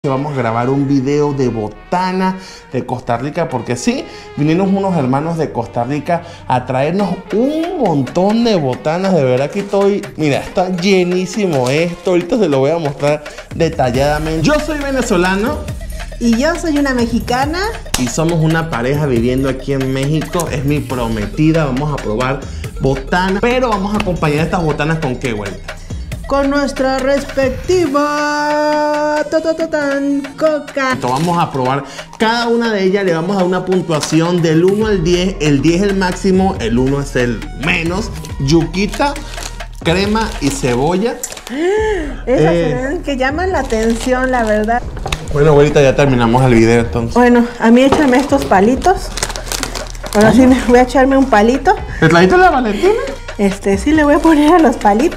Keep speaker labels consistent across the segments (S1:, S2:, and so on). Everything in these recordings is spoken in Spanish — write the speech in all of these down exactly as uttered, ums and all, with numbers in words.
S1: Vamos a grabar un video de botana de Costa Rica, porque sí, vinieron unos hermanos de Costa Rica a traernos un montón de botanas. De verdad que estoy, mira, está llenísimo esto. Ahorita se lo voy a mostrar detalladamente. Yo soy venezolano.
S2: Y yo soy una mexicana.
S1: Y somos una pareja viviendo aquí en México. Es mi prometida. Vamos a probar botanas. Pero vamos a acompañar estas botanas con qué, güey.
S2: Con nuestra respectiva totototan coca.
S1: Entonces vamos a probar cada una de ellas. Le vamos a dar una puntuación del uno al diez. El diez es el máximo, el uno es el menos. Yuquita, crema y cebolla.
S2: Esas
S1: eh,
S2: que llaman la atención, la verdad.
S1: Bueno, abuelita, ya terminamos el video entonces.
S2: Bueno, a mí échame estos palitos. Ahora ¿Cómo? sí me voy a echarme un palito.
S1: ¿El palito de la Valentina?
S2: Este, sí le voy a poner a los palitos.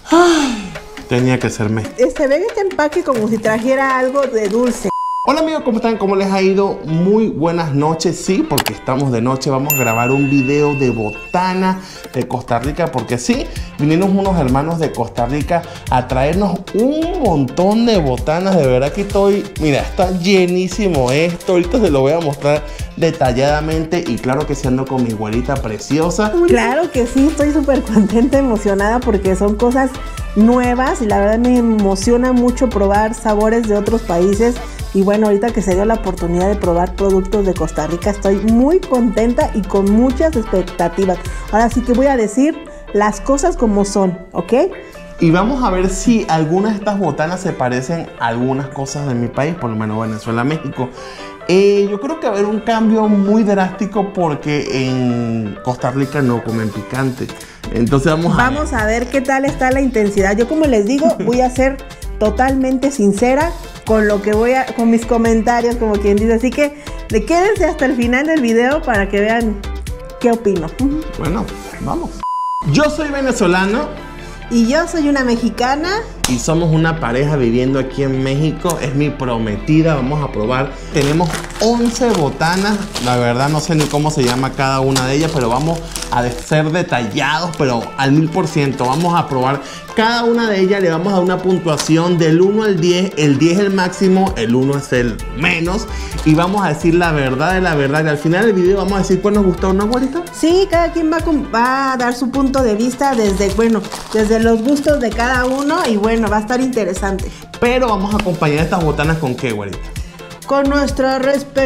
S1: Ay, tenía que serme.
S2: Este, ve este empaque como si trajera algo de dulce.
S1: Hola amigos, ¿cómo están? ¿Cómo les ha ido? Muy buenas noches, sí, porque estamos de noche. Vamos a grabar un video de botana de Costa Rica, porque sí, vinieron unos hermanos de Costa Rica a traernos un montón de botanas. De verdad que estoy, mira, está llenísimo esto. Ahorita se lo voy a mostrar detalladamente. Y claro que sí, ando con mi güerita preciosa.
S2: Claro que sí, estoy súper contenta, emocionada, porque son cosas nuevas y la verdad me emociona mucho probar sabores de otros países. Y bueno, ahorita que se dio la oportunidad de probar productos de Costa Rica, estoy muy contenta y con muchas expectativas. Ahora sí que voy a decir las cosas como son, ¿ok?
S1: Y vamos a ver si algunas de estas botanas se parecen a algunas cosas de mi país, por lo menos Venezuela, México. Eh, yo creo que va a haber un cambio muy drástico porque en Costa Rica no comen picante. Entonces vamos a
S2: Vamos a ver qué tal está la intensidad. Yo, como les digo, voy a ser totalmente sincera con lo que voy a, con mis comentarios, como quien dice. Así que de quédense hasta el final del video para que vean qué opino.
S1: Bueno, vamos. Yo soy venezolano.
S2: Y yo soy una mexicana.
S1: Y somos una pareja viviendo aquí en México. Es mi prometida. Vamos a probar. Tenemos once botanas. La verdad no sé ni cómo se llama cada una de ellas, pero vamos a ser detallados, pero al mil por ciento. Vamos a probar cada una de ellas. Le vamos a dar una puntuación del uno al diez. El diez es el máximo, el uno es el menos. Y vamos a decir la verdad de la verdad. Y al final del video vamos a decir cuál nos gustó, ¿no, güerita?
S2: Sí, cada quien va a, va a dar su punto de vista desde, bueno, desde los gustos de cada uno. Y bueno, va a estar interesante.
S1: Pero vamos a acompañar estas botanas con qué, güerita.
S2: Con nuestra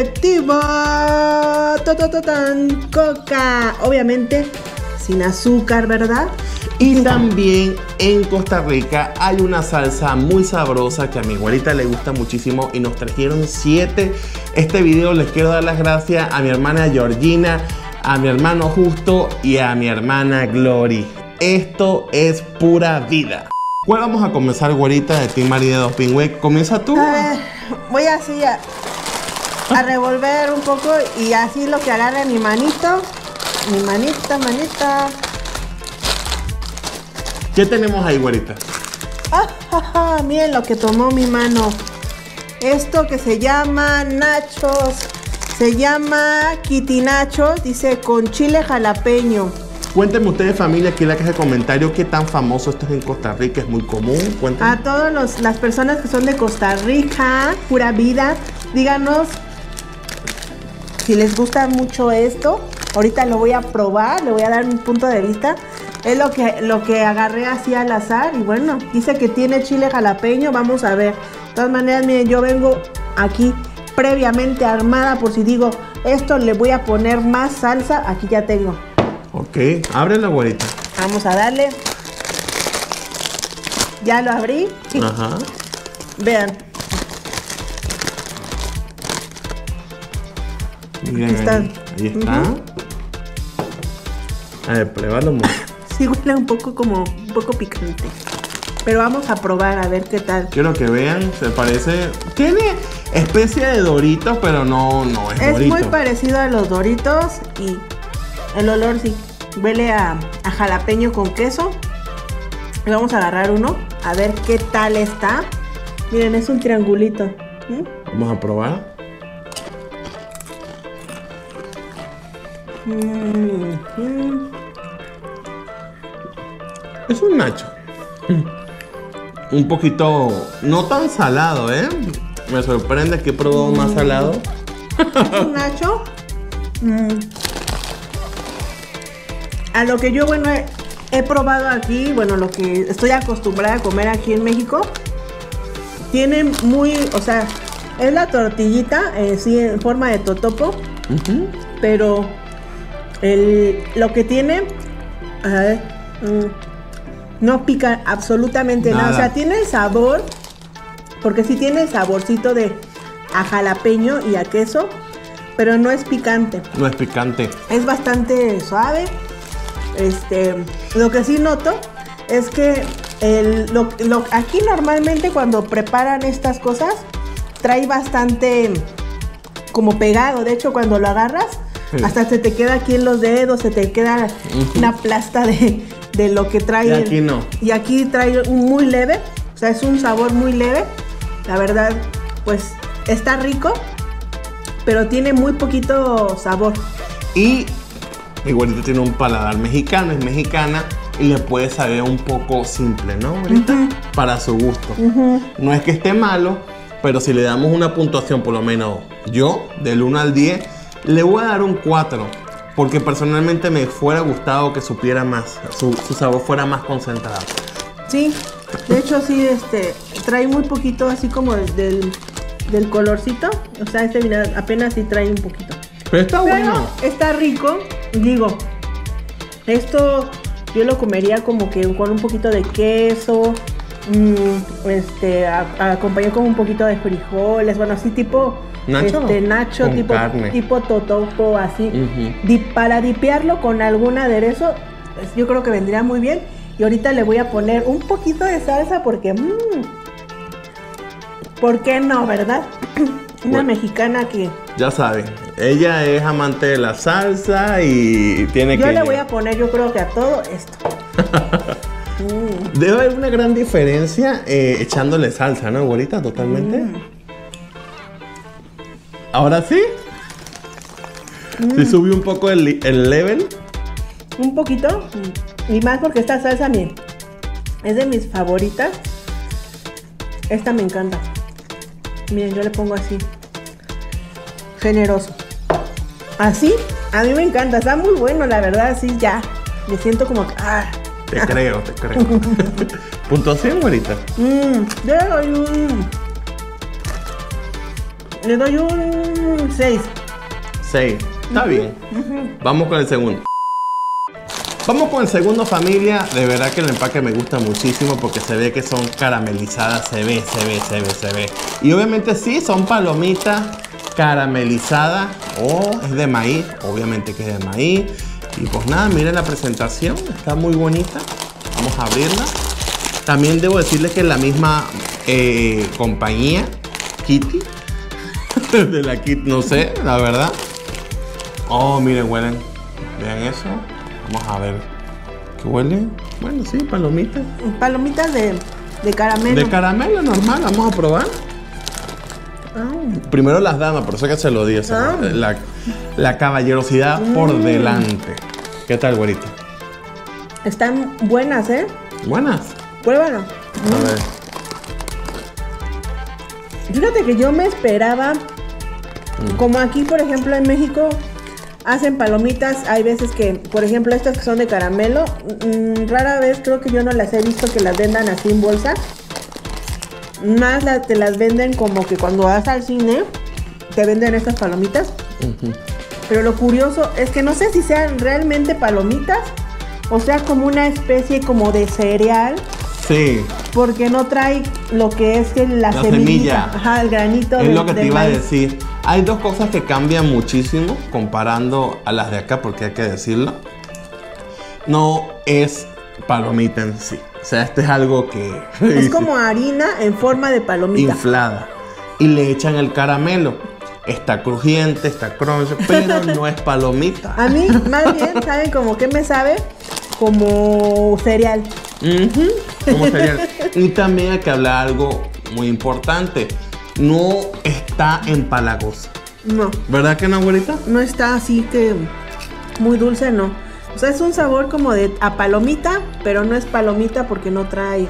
S2: respectiva totototan coca. Obviamente sin azúcar, ¿verdad?
S1: Y también en Costa Rica hay una salsa muy sabrosa que a mi güerita le gusta muchísimo y nos trajeron siete. Este video les quiero dar las gracias a mi hermana Georgina, a mi hermano Justo y a mi hermana Glory. Esto es pura vida. ¿Cuál vamos a comenzar, güerita, de Team María de Dos Pingües? ¿Comienza tú?
S2: A ver, voy así a, a revolver un poco y así lo que agarre mi manito. Mi manita, manita.
S1: ¿Qué tenemos ahí, güerita?
S2: Ah, ja, ja, miren lo que tomó mi mano. Esto que se llama nachos. Se llama Kitty Nachos. Dice con chile jalapeño.
S1: Cuéntenme ustedes, familia, aquí en la caja de comentarios qué tan famoso esto es en Costa Rica. Es muy común. Cuéntenme.
S2: A todas las personas que son de Costa Rica, pura vida, díganos si les gusta mucho esto. Ahorita lo voy a probar, le voy a dar un punto de vista. Es lo que, lo que agarré así al azar. Y bueno, dice que tiene chile jalapeño. Vamos a ver. De todas maneras, miren, yo vengo aquí previamente armada por si digo, esto le voy a poner más salsa. Aquí ya tengo.
S1: Ok, ábrela, güerita.
S2: Vamos a darle. Ya lo abrí.
S1: Ajá.
S2: Vean.
S1: Miren,
S2: está.
S1: ahí, ahí está. Uh-huh. A ver, pruébalo mucho.
S2: Sí, huele un poco como un poco picante. Pero vamos a probar a ver qué tal.
S1: Quiero que vean, se parece. Tiene especie de Doritos, pero no, no es, es Dorito.
S2: Es muy parecido a los Doritos y el olor sí. Huele a, a jalapeño con queso. Y vamos a agarrar uno a ver qué tal está. Miren, es un triangulito. ¿Mm?
S1: Vamos a probar.
S2: Mm-hmm.
S1: Es un nacho. Un poquito, no tan salado, ¿eh? me sorprende que he probado más salado.
S2: Un nacho. Mm. A lo que yo, bueno, he, he probado aquí, bueno, lo que estoy acostumbrada a comer aquí en México, tiene muy, o sea, es la tortillita, eh, sí, en forma de totopo, uh-huh. pero el, lo que tiene, a ver, mm, no pica absolutamente nada. nada, o sea, tiene el sabor, porque sí tiene el saborcito de a jalapeño y a queso, pero no es picante.
S1: No es picante.
S2: Es bastante suave. Este, lo que sí noto es que el, lo, lo, aquí normalmente cuando preparan estas cosas trae bastante como pegado. De hecho, cuando lo agarras, sí. hasta se te queda aquí en los dedos, se te queda uh-huh. una plasta de, de lo que trae.
S1: Y aquí no.
S2: Y aquí trae un muy leve, o sea, es un sabor muy leve. La verdad, pues está rico, pero tiene muy poquito sabor.
S1: Y mi güerita tiene un paladar mexicano, es mexicana y le puede saber un poco simple, ¿no, güerita? Uh-huh. Para su gusto. Uh-huh. No es que esté malo, pero si le damos una puntuación, por lo menos yo, del uno al diez, le voy a dar un cuatro. Porque personalmente me fuera gustado que supiera más, su, su sabor fuera más concentrado.
S2: Sí, de hecho sí, este, trae muy poquito así como del, del colorcito. O sea, este mira, apenas sí trae un poquito.
S1: Pero está
S2: Pero
S1: bueno.
S2: Está rico. Digo, esto yo lo comería como que con un poquito de queso, mmm, este, a, a acompañado con un poquito de frijoles, bueno, así tipo
S1: nacho,
S2: este, nacho tipo, tipo totopo, así. Uh-huh. Dip, para dipearlo con algún aderezo, pues, yo creo que vendría muy bien. Y ahorita le voy a poner un poquito de salsa porque, mmm, ¿por qué no, verdad? Una bueno, mexicana que...
S1: Ya saben, ella es amante de la salsa y tiene
S2: yo
S1: que...
S2: Yo le voy a poner, yo creo que a todo esto.
S1: mm. Debe haber una gran diferencia eh, echándole salsa, ¿no, güerita? Totalmente. Mm. ¿Ahora sí? Mm. ¿Se subió un poco el, el level?
S2: Un poquito. Y más porque esta salsa, miren, es de mis favoritas. Esta me encanta. Miren, yo le pongo así. Generoso. Así, a mí me encanta. Está muy bueno, la verdad, así ya. Me siento como... Ah.
S1: Te creo, te creo. ¿Puntuación, güerita?
S2: Mm, le doy un... Le doy un seis.
S1: seis. Está uh-huh. bien. Uh-huh. Vamos con el segundo. Vamos con el segundo, familia. De verdad que el empaque me gusta muchísimo porque se ve que son caramelizadas. Se ve, se ve, se ve, se ve. Y obviamente sí, son palomitas caramelizadas. Oh, es de maíz. Obviamente que es de maíz. Y pues nada, miren la presentación. Está muy bonita. Vamos a abrirla. También debo decirles que la misma eh, compañía, Kitty. De la Kitty, no sé, la verdad. Oh, miren, huelen. Vean eso. Vamos a ver qué huele. Bueno, sí, palomitas.
S2: Palomitas de, de caramelo.
S1: De caramelo normal, vamos a probar. Oh. Primero las damas, por eso que se lo di. Oh. La, la caballerosidad mm. por delante. ¿Qué tal, güerita?
S2: Están buenas, ¿eh?
S1: Buenas.
S2: Pruébalo.
S1: A
S2: mm.
S1: ver.
S2: Fíjate que yo me esperaba, mm. como aquí, por ejemplo, en México, hacen palomitas, hay veces que, por ejemplo, estas que son de caramelo, mmm, rara vez creo que yo no las he visto que las vendan así en bolsa. Más la, te las venden como que cuando vas al cine, te venden estas palomitas. Uh-huh. Pero lo curioso es que no sé si sean realmente palomitas o sea como una especie como de cereal.
S1: Sí.
S2: Porque no trae lo que es la, la semilla. Ajá, el granito.
S1: Es de, lo que te iba
S2: maíz.
S1: a decir. Hay dos cosas que cambian muchísimo comparando a las de acá, porque hay que decirlo. No es palomita en sí. O sea, este es algo que...
S2: Es como harina en forma de palomita.
S1: Inflada. Y le echan el caramelo. Está crujiente, está crunchy, pero no es palomita.
S2: A mí, más bien, ¿saben como qué me sabe? Como cereal.
S1: Uh-huh, como cereal. Y también hay que hablar algo muy importante. No está empalagosa.
S2: No.
S1: ¿Verdad que no, abuelita?
S2: No está así que muy dulce, no. O sea, es un sabor como de a palomita, pero no es palomita porque no trae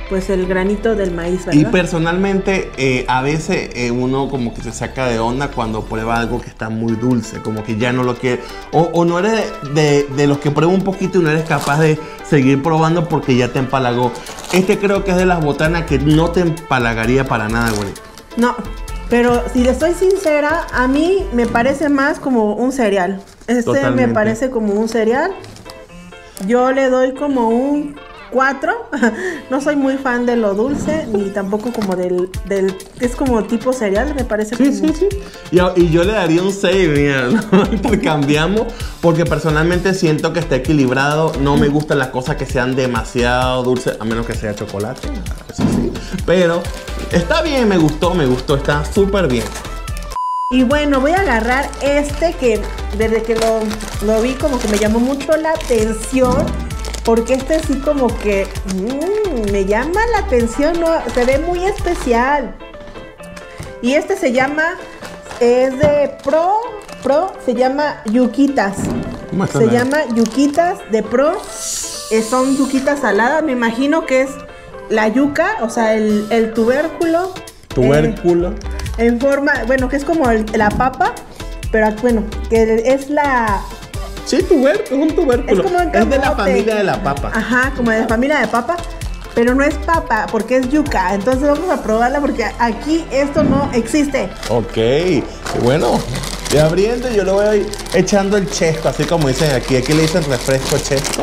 S2: pues el granito del maíz, ¿verdad?
S1: Y personalmente eh, a veces eh, uno como que se saca de onda cuando prueba algo que está muy dulce, como que ya no lo quiere, o, o no eres de, de, de los que prueba un poquito y no eres capaz de seguir probando porque ya te empalagó. Este creo que es de las botanas que no te empalagaría para nada, güey.
S2: No, pero si le soy sincera, a mí me parece más como un cereal. Este
S1: Totalmente.
S2: me parece como un cereal. Yo le doy como un cuatro. No soy muy fan de lo dulce, ni tampoco como del, del es como tipo cereal, me parece.
S1: Sí,
S2: como...
S1: sí, sí. Y, y yo le daría un seis, mira, ¿no? Intercambiamos, porque personalmente siento que está equilibrado. No me gustan las cosas que sean demasiado dulces, a menos que sea chocolate, eso sí. Pero está bien, me gustó, me gustó, está súper bien.
S2: Y bueno, voy a agarrar este que desde que lo, lo vi como que me llamó mucho la atención. Porque este sí como que mmm, me llama la atención, ¿no? Se ve muy especial. Y este se llama, es de Pro, Pro, se llama Yuquitas.
S1: ¿Cómo está
S2: Se
S1: la-
S2: llama Yuquitas de Pro. Eh, son yuquitas saladas, me imagino que es la yuca, o sea, el, el tubérculo.
S1: Tubérculo.
S2: eh, en forma, bueno, que es como el- la papa, pero bueno, que es la...
S1: Sí, tubérculo, es un tubérculo.
S2: Es como un
S1: Es de la
S2: camote.
S1: familia de la papa.
S2: Ajá, como de la familia de papa, pero no es papa porque es yuca. Entonces vamos a probarla porque aquí esto no existe.
S1: Ok, bueno, y abriendo yo le voy a ir echando el chesco, así como dicen aquí. Aquí le dicen refresco chesco.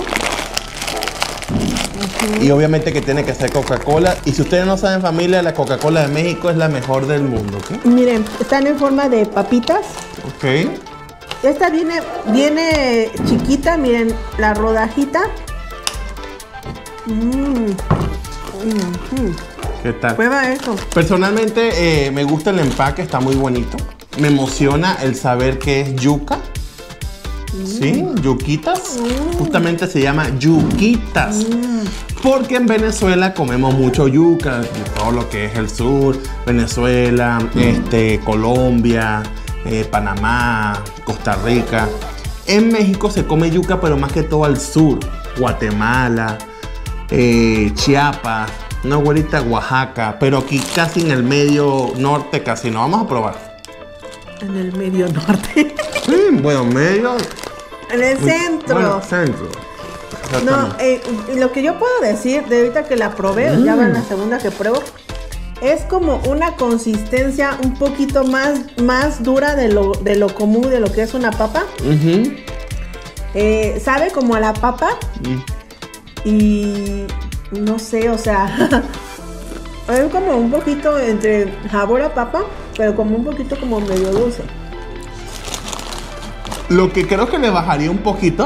S1: Y obviamente que tiene que ser Coca-Cola. Y si ustedes no saben, familia, la Coca-Cola de México es la mejor del mundo, ¿ok?
S2: Miren, están en forma de papitas.
S1: Ok.
S2: Esta viene, viene chiquita, miren, la rodajita. Mmm. Mm,
S1: ¿Qué tal?
S2: Prueba eso.
S1: Personalmente eh, me gusta el empaque, está muy bonito. Me emociona el saber que es yuca. Sí, yuquitas. Justamente se llama yuquitas. Porque en Venezuela comemos mucho yuca, de todo lo que es el sur, Venezuela, este, Colombia, eh, Panamá, Costa Rica. En México se come yuca, pero más que todo al sur, Guatemala, eh, Chiapas, una güerita Oaxaca, pero aquí casi en el medio norte casi no. Vamos a probar.
S2: En el medio norte.
S1: Sí, bueno, medio.
S2: En el centro.
S1: Bueno, centro.
S2: No,
S1: Exactamente.
S2: eh, y lo que yo puedo decir de ahorita que la probé,
S1: Mm.
S2: ya va en la segunda que pruebo, es como una consistencia un poquito más, más dura de lo, de lo común, de lo que es una papa.
S1: Ujú.
S2: Eh, sabe como a la papa
S1: Mm.
S2: y no sé, o sea, es como un poquito entre sabor a papa, pero como un poquito como medio dulce.
S1: Lo que creo que le bajaría un poquito,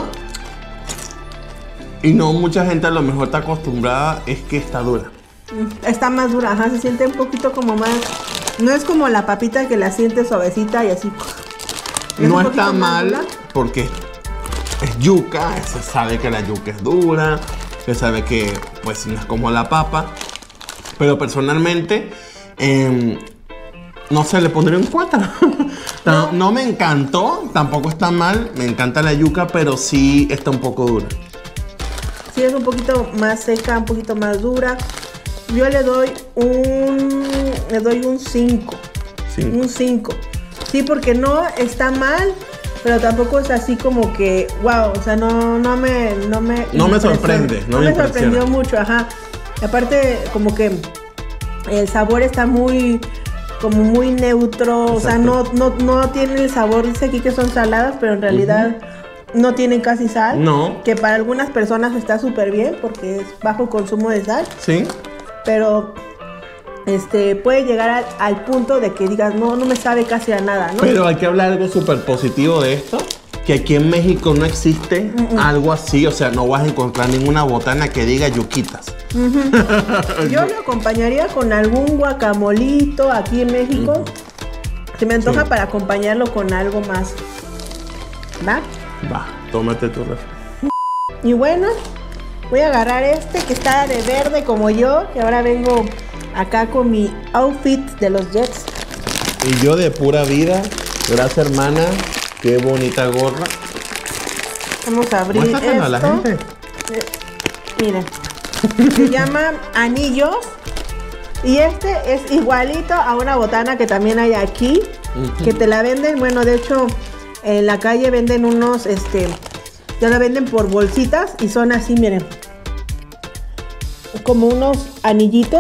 S1: y no mucha gente a lo mejor está acostumbrada, es que está dura.
S2: Mm, Está más dura, ajá, se siente un poquito como más, no es como la papita que la siente suavecita y así. Es
S1: No
S2: un
S1: está
S2: poquito más
S1: mal
S2: dura.
S1: porque es yuca, se sabe que la yuca es dura, se sabe que pues no es como la papa, pero personalmente em, no se le pondría un cuatro. No. no me encantó, tampoco está mal, me encanta la yuca, pero sí está un poco dura.
S2: Sí, es un poquito más seca, un poquito más dura. Yo le doy un, le doy un cinco.
S1: Cinco.
S2: Un cinco. Sí, porque no está mal, pero tampoco es así como que, wow, o sea, no, no me, no me,
S1: No me
S2: impresiona.
S1: sorprende, no
S2: no
S1: me
S2: me
S1: impresiona.
S2: sorprendió mucho, ajá. Y aparte, como que el sabor está muy, como muy neutro, o sea, no,
S1: Exacto.
S2: no, no tiene el sabor, dice aquí que son saladas, pero en realidad no tienen casi sal.
S1: No.
S2: Que para algunas personas está súper bien porque es bajo consumo de sal,
S1: ¿Sí?
S2: pero este puede llegar al, al punto de que digas, no, no me sabe casi a nada, ¿no?
S1: Pero hay que hablar algo súper positivo de esto, que aquí en México no existe algo así, o sea, no vas a encontrar ninguna botana que diga yuquitas.
S2: Yo lo acompañaría con algún guacamolito aquí en México. Se me antoja
S1: Sí.
S2: para acompañarlo con algo más. ¿Va?
S1: Va, tómate tu refresco.
S2: Y bueno, voy a agarrar este que está de verde como yo, que ahora vengo acá con mi outfit de los Jets.
S1: Y yo de pura vida, gracias hermana, qué bonita gorra.
S2: Vamos a abrir
S1: Muéstraselo
S2: esto.
S1: a la gente.
S2: Eh, miren, Se llama Anillos. Y este es igualito a una botana que también hay aquí. Uh-huh. Que te la venden, bueno, de hecho, en la calle venden unos, este, ya la venden por bolsitas y son así, miren. Como unos anillitos.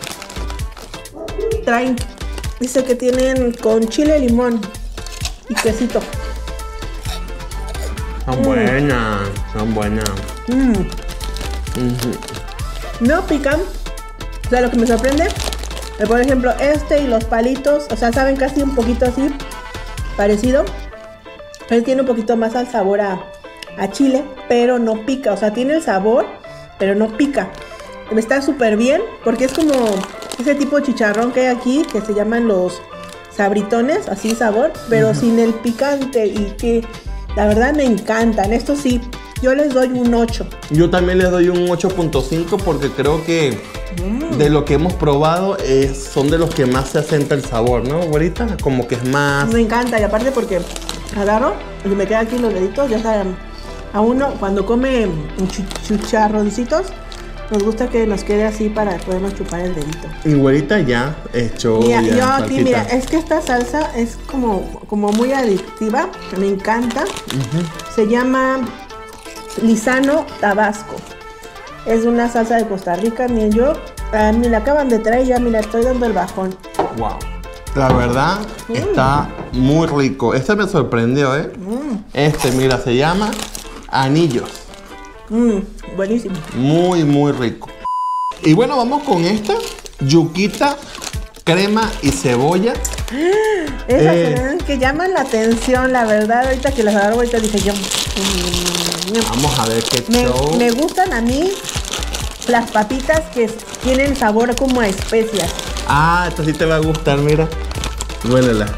S2: Traen, dice que tienen con chile, limón y quesito.
S1: Son mm. buenas, son buenas.
S2: Mm. Uh-huh. No pican. O sea, lo que me sorprende, eh, por ejemplo, este y los palitos, o sea, saben casi un poquito así, parecido. Él tiene un poquito más al sabor a, a chile, pero no pica. O sea, tiene el sabor, pero no pica. Está súper bien, porque es como ese tipo de chicharrón que hay aquí, que se llaman los sabritones, así sabor, pero uh-huh. sin el picante, y que la verdad me encantan. Esto sí, yo les doy un ocho.
S1: Yo también les doy un ocho punto cinco porque creo que mm. de lo que hemos probado es, son de los que más se asenta el sabor, ¿no, güerita? Como que es más...
S2: Me encanta, y aparte porque agarro y me queda aquí los deditos, ya saben, a uno cuando come chicharroncitos, nos gusta que nos quede así para podernos chupar el dedito.
S1: Y güerita ya hecho.
S2: Mira,
S1: ya,
S2: yo aquí, mira, es que esta salsa es como, como muy adictiva, me encanta. Uh-huh. Se llama Lizano Tabasco. Es una salsa de Costa Rica. Miren, yo, a mí la acaban de traer, ya mira, estoy dando el bajón.
S1: Wow. La verdad, mm. está muy rico. Este me sorprendió, ¿eh? Mm. Este, mira, se llama Anillos.
S2: Mm, buenísimo.
S1: Muy, muy rico. Y bueno, vamos con esta. Yuquita, crema y cebolla.
S2: Esas eh, que llaman la atención, la verdad. Ahorita que las agarro, ahorita dije yo... Mm,
S1: vamos a ver qué
S2: me,
S1: show.
S2: Me gustan a mí las papitas que tienen sabor como a especias.
S1: Ah, esta sí te va a gustar, mira. Huélela.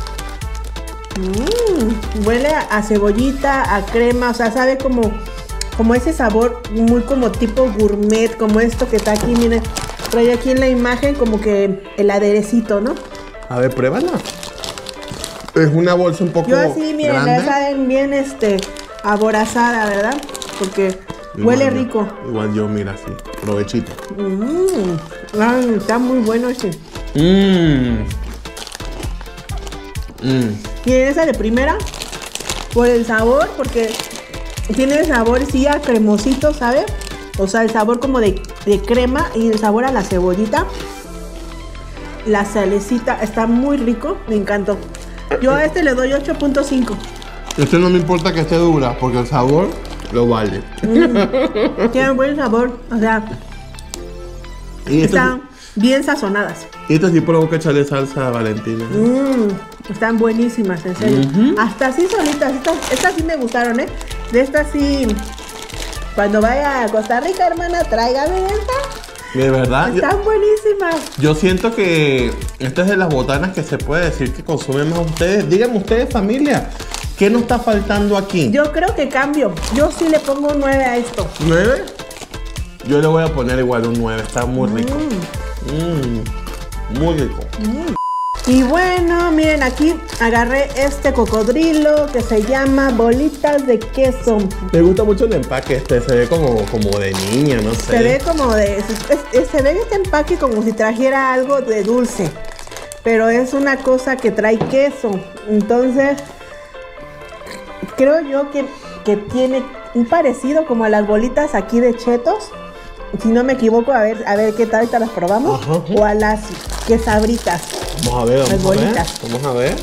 S2: Mm, huele a, a cebollita, a crema, o sea, sabe como... Como ese sabor muy como tipo gourmet, como esto que está aquí, miren, trae aquí en la imagen como que el aderecito, ¿no?
S1: A ver, pruébala. Es una bolsa un poco
S2: Yo así, miren,
S1: grande.
S2: la saben bien este, aborazada, ¿verdad? Porque igual huele
S1: yo,
S2: rico.
S1: Igual yo, mira, así, provechito.
S2: Mmm, ay, está muy bueno ese.
S1: Mmm. Mmm.
S2: Miren, esa de primera, por el sabor, porque... Tiene el sabor, sí, a cremosito, ¿sabe? O sea, el sabor como de, de crema y el sabor a la cebollita. La salecita está muy rico, me encantó. Yo a este le doy ocho punto cinco.
S1: Este no me importa que esté dura, porque el sabor lo vale.
S2: Mm, tiene buen sabor, o sea,
S1: y
S2: están sí, bien sazonadas.
S1: Y esto sí provoca echarle salsa a Valentina.
S2: Mm, están buenísimas, en serio. Uh-huh. Hasta así solitas, estas, estas sí me gustaron, ¿eh? De estas sí, cuando vaya a Costa Rica, hermana, tráigame esta.
S1: De verdad.
S2: Están
S1: yo,
S2: buenísimas.
S1: Yo siento que esta es de las botanas que se puede decir que consumen más ustedes. Díganme ustedes, familia, ¿qué nos está faltando aquí?
S2: Yo creo que cambio. Yo sí le pongo un nueve a esto.
S1: ¿nueve? Yo le voy a poner igual un nueve. Está muy rico. Mm. Mm. Muy rico.
S2: Mm. Y bueno, miren, aquí agarré este cocodrilo que se llama bolitas de queso.
S1: Me gusta mucho el empaque este, se ve como, como de niña, no sé.
S2: Se ve como de... Se, se ve este empaque como si trajera algo de dulce. Pero es una cosa que trae queso. Entonces, creo yo que, que tiene un parecido como a las bolitas aquí de Chetos. Si no me equivoco, a ver, a ver qué tal, ahorita las probamos. Ajá. O a las quesabritas.
S1: Vamos a ver, vamos a ver. Vamos a ver.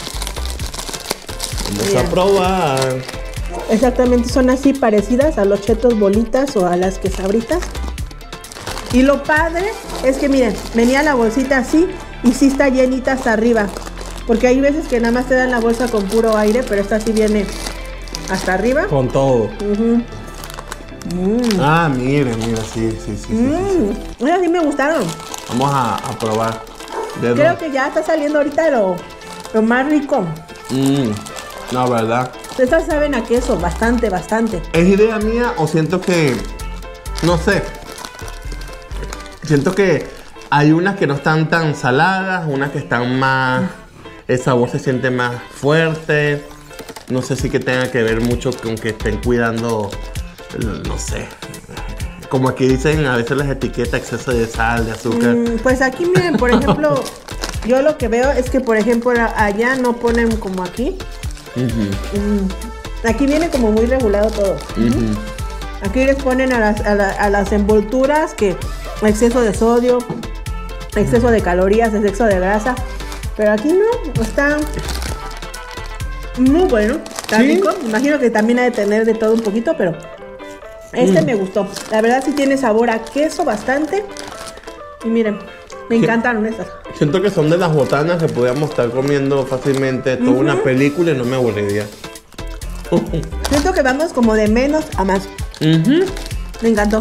S1: Vamos Mira. a probar.
S2: Exactamente, son así parecidas a los Chetos bolitas o a las quesabritas. Y lo padre es que miren, venía la bolsita así y sí está llenita hasta arriba. Porque hay veces que nada más te dan la bolsa con puro aire, pero esta sí viene hasta arriba.
S1: Con todo.
S2: Uh-huh.
S1: Mm. Ah, miren, mira, sí, sí, sí.
S2: Mm. sí, sí. Mira, sí me gustaron.
S1: Vamos a, a probar.
S2: Dedo. Creo que ya está saliendo ahorita lo, lo más rico.
S1: Mmm, la verdad.
S2: Estas saben a queso, bastante, bastante.
S1: ¿Es idea mía o siento que, no sé, siento que hay unas que no están tan saladas, unas que están más, el sabor se siente más fuerte. No sé si que tenga que ver mucho con que estén cuidando, no sé, Como aquí dicen a veces las etiquetas, exceso de sal, de azúcar.
S2: Mm, pues aquí miren, por ejemplo, yo lo que veo es que, por ejemplo, allá no ponen como aquí. Uh-huh. mm, aquí viene como muy regulado todo. Uh-huh. Aquí les ponen a las, a, la, a las envolturas que exceso de sodio, exceso de calorías, exceso de grasa. Pero aquí no, está muy bueno, está ¿Sí? rico. Imagino que también ha de tener de todo un poquito, pero este mm. me gustó. La verdad sí tiene sabor a queso bastante. Y miren, me encantaron estas.
S1: Siento que son de las botanas que podíamos estar comiendo fácilmente toda uh-huh. una película y no me aburriría.
S2: Siento que vamos como de menos a más.
S1: Uh-huh.
S2: Me encantó.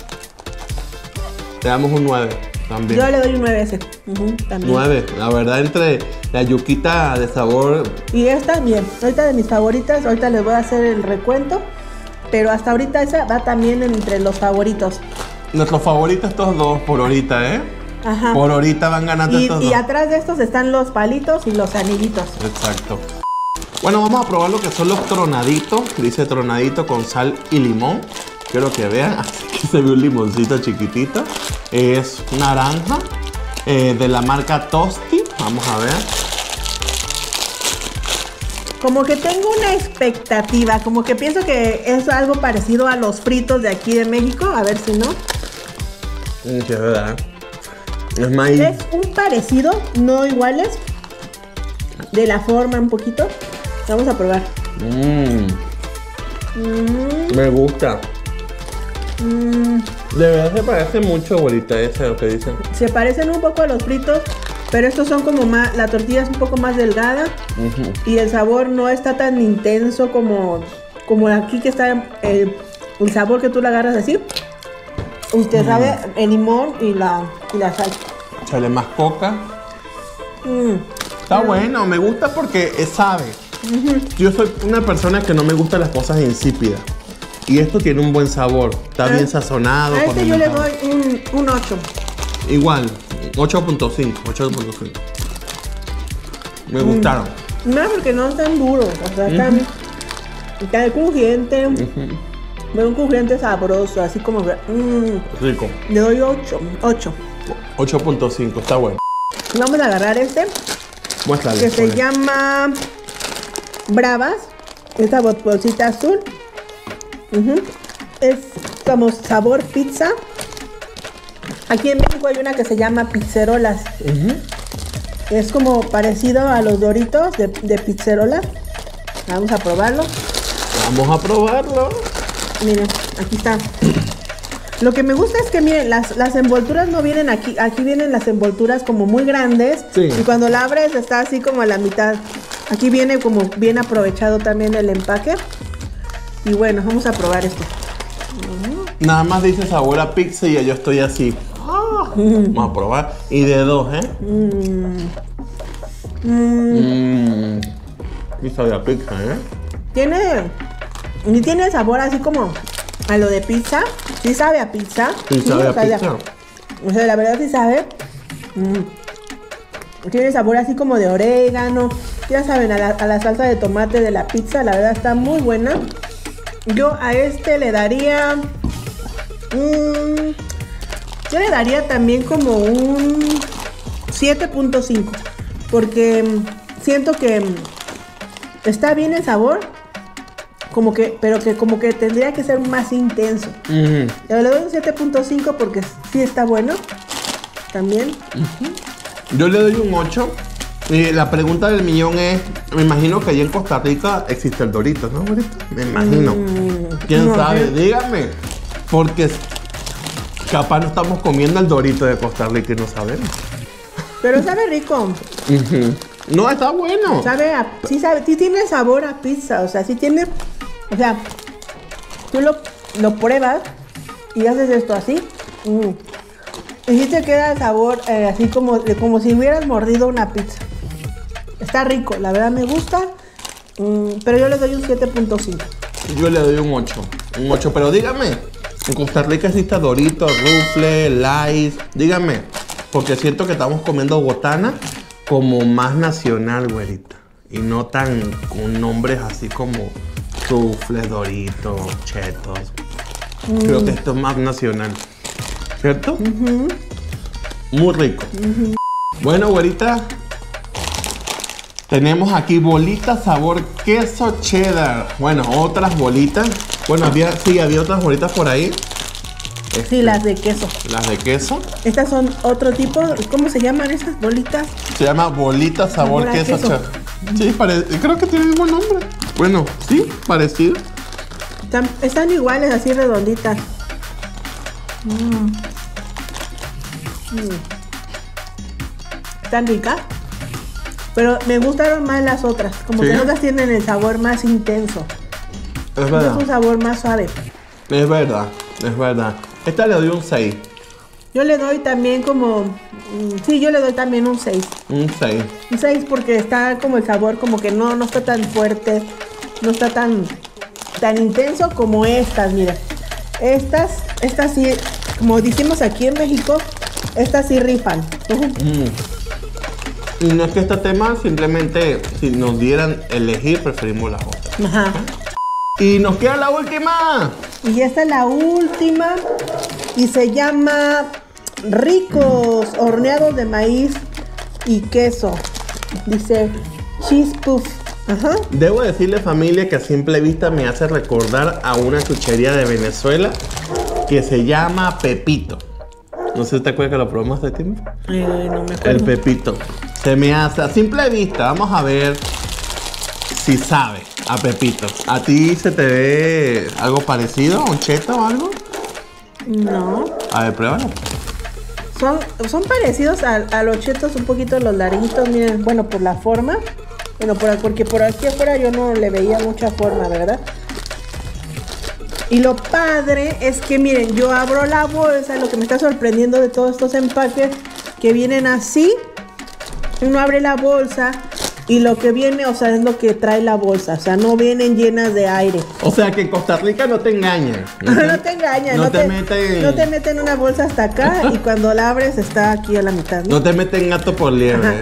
S1: Le damos un nueve también.
S2: Yo le doy un nueve a ese. Uh-huh, también.
S1: nueve. La verdad, entre la yuquita de sabor.
S2: Y esta, bien. Ahorita de mis favoritas. Ahorita les voy a hacer el recuento. Pero hasta ahorita esa va también entre los favoritos.
S1: Nuestros favoritos estos dos por ahorita, ¿eh?
S2: Ajá.
S1: Por ahorita van ganando
S2: y,
S1: estos
S2: y
S1: dos.
S2: Y atrás de estos están los palitos y los anillitos.
S1: Exacto. Bueno, vamos a probar lo que son los tronaditos. Dice tronadito con sal y limón. Quiero que vean. Aquí se ve un limoncito chiquitito. Es naranja. Eh, de la marca Tosti. Vamos a ver.
S2: Como que tengo una expectativa. Como que pienso que es algo parecido a los fritos de aquí de México. A ver si no.
S1: Sí, es verdad. Es maíz.
S2: Es un parecido, no iguales. De la forma un poquito. Vamos a probar.
S1: Mmm. Mm. Me gusta.
S2: Mm.
S1: De verdad se parece mucho, abuelita, ese lo que dicen.
S2: Se parecen un poco a los fritos, pero estos son como más, la tortilla es un poco más delgada. Uh-huh. Y el sabor no está tan intenso como, como aquí que está el, el sabor que tú le agarras así. Usted mm. sabe el limón y la, y la sal.
S1: Échale más coca.
S2: Mm.
S1: Está mm. bueno, me gusta porque es sabe. Uh-huh. Yo soy una persona que no me gustan las cosas insípidas. Y esto tiene un buen sabor. Está ah, bien sazonado.
S2: A este yo le doy un, un ocho.
S1: Igual, ocho punto cinco. Me mm. gustaron.
S2: No, porque no están duros. O sea, están, uh-huh. están crujiente. Uh-huh. Pero un crujiente sabroso, así como... Mm,
S1: rico.
S2: Le doy ocho. ocho.
S1: ocho punto cinco, está bueno.
S2: Vamos a agarrar este.
S1: Muéstrale.
S2: Que se él. llama... Bravas. Esta bolsita azul. Uh-huh. Es como sabor pizza. Aquí en México hay una que se llama pizzerolas. Uh-huh. Es como parecido a los Doritos de, de pizzerola. Vamos a probarlo.
S1: Vamos a probarlo.
S2: Miren, aquí está. Lo que me gusta es que miren, las, las envolturas no vienen aquí. Aquí vienen las envolturas como muy grandes.
S1: Sí.
S2: Y cuando la abres está así como a la mitad. Aquí viene como bien aprovechado también el empaque. Y bueno, vamos a probar esto.
S1: Nada más dice sabor a pizza y yo estoy así. Ah, mm. Vamos a probar. Y de dos, ¿eh? Mmm.
S2: Mmm.
S1: Mm. Y sabe a pizza, ¿eh?
S2: Tiene... Y tiene sabor así como a lo de pizza. Sí sabe a pizza.
S1: Sí, sí sabe a pizza.
S2: La, o sea, la verdad sí sabe. Mm. Tiene sabor así como de orégano. Ya saben, a la, a la salsa de tomate de la pizza. La verdad está muy buena. Yo a este le daría... Mmm, yo le daría también como un siete punto cinco. Porque siento que está bien el sabor. Como que, pero que como que tendría que ser más intenso. Uh-huh. Yo le doy un siete punto cinco porque sí está bueno. También.
S1: Uh-huh. Yo le doy un ocho. Y la pregunta del millón es, me imagino que allá en Costa Rica existe el Dorito, ¿no, abuelita? Me imagino. Mm, ¿Quién no, sabe? ¿Eh? Dígame. Porque capaz no estamos comiendo el Dorito de Costa Rica y no sabemos.
S2: Pero sabe rico.
S1: Uh-huh. No, está bueno.
S2: Sabe a, sí, sabe, sí tiene sabor a pizza, o sea, sí tiene, o sea, tú lo, lo pruebas y haces esto así. Mm. Y sí te queda el sabor eh, así como, como si hubieras mordido una pizza. Está rico, la verdad me gusta, mm, pero yo le doy un siete punto cinco.
S1: Yo le doy un ocho, un ocho, pero dígame, en Costa Rica existe Doritos, Rufles, Lays, dígame, porque siento que estamos comiendo botana como más nacional, güerita, y no tan con nombres así como Rufles, Doritos, Chetos. Mm. Creo que esto es más nacional. ¿Cierto? Uh-huh. Muy rico. Uh-huh. Bueno, güerita. Tenemos aquí bolitas sabor queso cheddar. Bueno, otras bolitas. Bueno, había, sí, había otras bolitas por ahí.
S2: Este, sí, las de queso.
S1: Las de queso.
S2: Estas son otro tipo. ¿Cómo se llaman esas bolitas?
S1: Se llama bolita sabor, sabor queso, queso cheddar. Sí, pare, creo que tiene el mismo nombre. Bueno, sí, parecido.
S2: Están, están iguales, así redonditas. Mm. Mm. Están ricas. Pero me gustaron más las otras. Como ¿sí? Que otras tienen el sabor más intenso.
S1: Es verdad.
S2: Es un sabor más suave.
S1: Es verdad, es verdad. Esta le doy un seis.
S2: Yo le doy también como... Sí, yo le doy también un seis.
S1: Un seis.
S2: Un seis porque está como el sabor como que no, no está tan fuerte. No está tan, tan intenso como estas, mira. Estas, estas sí, como decimos aquí en México, estas sí rifan. Uh-huh.
S1: Mm. Y no es que este tema, simplemente si nos dieran elegir, preferimos las otras.
S2: Ajá.
S1: Y nos queda la última.
S2: Y esta es la última. Y se llama Ricos horneados de maíz y queso. Dice cheese puff. Ajá.
S1: Debo decirle, familia, que a simple vista me hace recordar a una chuchería de Venezuela que se llama Pepito. No sé si te acuerdas que lo probamos hace tiempo.
S2: Eh, no me acuerdo.
S1: El Pepito. Se me hace a simple vista. Vamos a ver si sabe a Pepito. ¿A ti se te ve algo parecido? ¿Un cheto o algo?
S2: No.
S1: A ver, pruébalo.
S2: Son, son parecidos a, a los chetos, un poquito los larguitos, miren, bueno, por la forma. Bueno, por, porque por aquí afuera yo no le veía mucha forma, ¿verdad? Y lo padre es que, miren, yo abro la bolsa, lo que me está sorprendiendo de todos estos empaques, que vienen así. Uno abre la bolsa y lo que viene, o sea, es lo que trae la bolsa. O sea, no vienen llenas de aire.
S1: O sea, que en Costa Rica no te engañan.
S2: No te, no te engañan.
S1: No,
S2: no
S1: te,
S2: te
S1: meten...
S2: No te meten una bolsa hasta acá y cuando la abres está aquí a la mitad, ¿no?
S1: No te meten gato por liebre.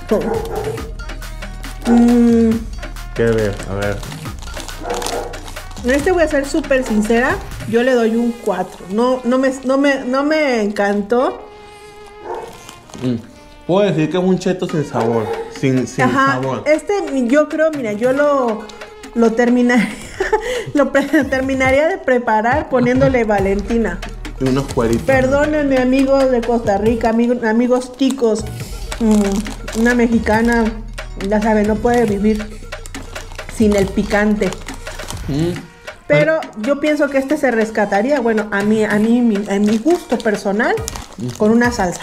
S2: Mm.
S1: ¿Qué ver? A ver.
S2: En este voy a ser súper sincera. Yo le doy un cuatro. No, no, me, no, me, no me encantó.
S1: Mm. Puedo decir que es un cheto sin sabor. Sin, sin
S2: Ajá,
S1: sabor.
S2: Este, yo creo, mira, yo lo, lo terminaría. lo pre terminaría de preparar poniéndole Valentina.
S1: Y unos cueritos.
S2: Perdónenme, amigos de Costa Rica, amigos, amigos ticos. Mm, una mexicana, ya saben, no puede vivir sin el picante.
S1: Mm.
S2: Pero yo pienso que este se rescataría, bueno, a mí, a mí, mi, a mi gusto personal, mm. con una salsa.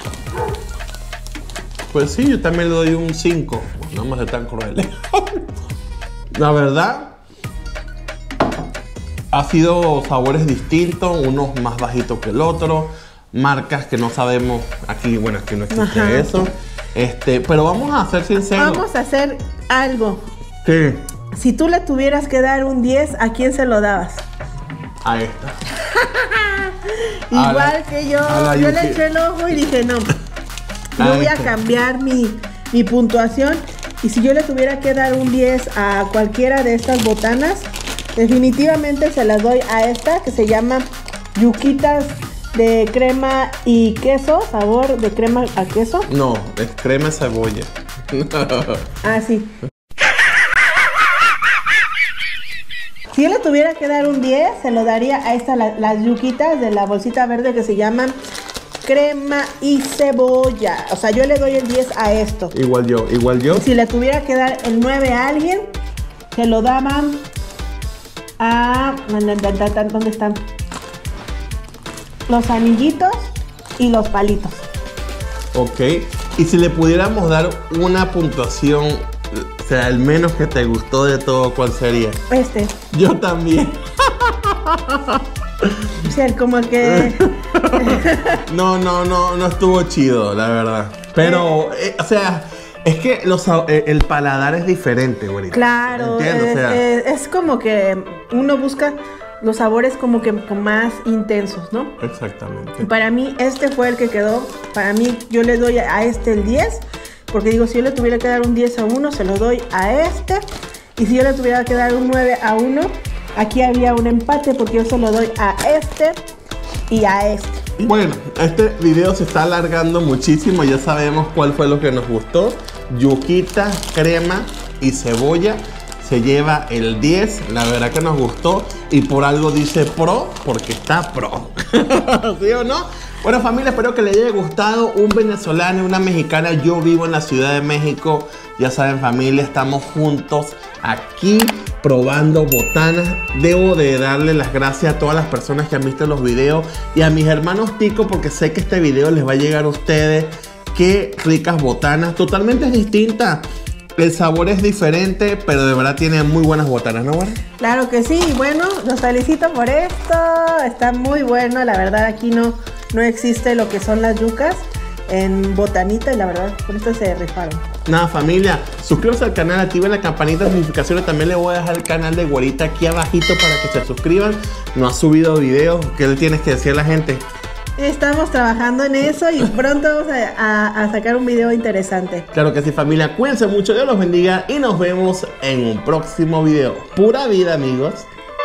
S1: Pues sí, yo también le doy un cinco. No me hace tan cruel. La verdad, ha sido sabores distintos, unos más bajitos que el otro, marcas que no sabemos, aquí, bueno, aquí no existe Ajá. eso. Este, pero vamos a ser sinceros.
S2: Vamos a hacer algo.
S1: ¿Qué?
S2: Si tú le tuvieras que dar un diez, ¿a quién se lo dabas?
S1: A esta.
S2: Igual
S1: la,
S2: que yo, yo le eché el ojo y dije, no, no voy a cambiar mi, mi puntuación. Y si yo le tuviera que dar un diez a cualquiera de estas botanas, definitivamente se las doy a esta que se llama Yuquitas de crema y queso, sabor de crema a queso.
S1: No, es crema y cebolla.
S2: Ah, sí. Si yo le tuviera que dar un diez, se lo daría a estas, la, las yuquitas de la bolsita verde que se llaman crema y cebolla. O sea, yo le doy el diez a esto.
S1: Igual yo, igual yo.
S2: Y si le tuviera que dar el nueve a alguien, se lo daban a... ¿Dónde están? Los anillitos y los palitos.
S1: Ok. Y si le pudiéramos dar una puntuación, o sea, el menos que te gustó de todo, ¿cuál sería?
S2: Este.
S1: Yo también.
S2: O sea, como que...
S1: no, no, no, no estuvo chido, la verdad. Pero, eh, o sea, es que los, eh, el paladar es diferente, güey.
S2: Claro, es, o sea, es, es como que uno busca los sabores como que más intensos, ¿no?
S1: Exactamente.
S2: Para mí, este fue el que quedó. Para mí, yo le doy a este el diez. Porque digo, si yo le tuviera que dar un diez a uno, se lo doy a este. Y si yo le tuviera que dar un nueve a uno, Aquí había un empate porque yo se lo doy a este y a este.
S1: Bueno, este video se está alargando muchísimo. Ya sabemos cuál fue lo que nos gustó. Yuquita, crema y cebolla se lleva el diez. La verdad que nos gustó. Y por algo dice pro, porque está pro. ¿Sí o no? Bueno, familia, espero que les haya gustado. Un venezolano y una mexicana. Yo vivo en la Ciudad de México. Ya saben, familia, estamos juntos aquí probando botanas. Debo de darle las gracias a todas las personas que han visto los videos y a mis hermanos ticos, porque sé que este video les va a llegar a ustedes. Qué ricas botanas, totalmente distintas. El sabor es diferente, pero de verdad tiene muy buenas botanas, ¿no, Guara?
S2: Claro que sí. Y bueno, los felicito por esto. Está muy bueno. La verdad, aquí no, no existe lo que son las yucas en botanita. Y la verdad, con esto se rifaron.
S1: Nada, familia, suscríbanse al canal, activen la campanita de notificaciones. También les voy a dejar el canal de Güerita aquí abajito para que se suscriban. No ha subido videos. ¿Qué le tienes que decir a la gente?
S2: Estamos trabajando en eso y pronto vamos a, a, a sacar un video interesante.
S1: Claro que sí, familia. Cuídense mucho, Dios los bendiga y nos vemos en un próximo video. Pura vida, amigos.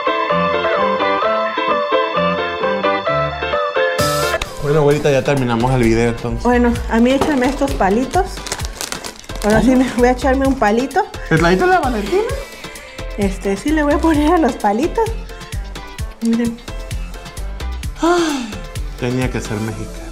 S1: Bueno, Güerita, ya terminamos el video entonces.
S2: Bueno, a mí échame estos palitos. Ahora sí me voy a echarme un palito.
S1: ¿El palito de la Valentina?
S2: Este, sí le voy a poner a los palitos. Miren.
S1: Ay, tenía que ser mexicano.